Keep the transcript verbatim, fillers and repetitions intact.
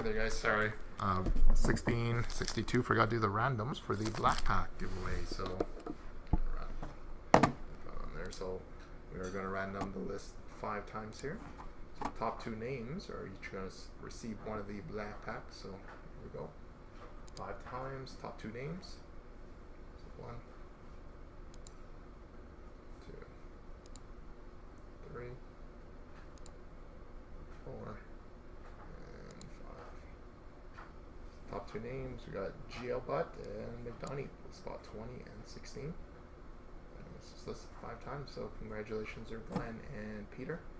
There, guys. Sorry. Uh, sixteen, sixty-two. Forgot to do the randoms for the black pack giveaway. So, on there. So, we are going to random the list five times here. So, top two names are each going to receive one of the black packs. So, here we go. Five times. Top two names. So, one, two, three, four. Top two names, we got G L Butt and McDonough, spot twenty and sixteen. And this is listed five times, so congratulations there, Glenn and Peter.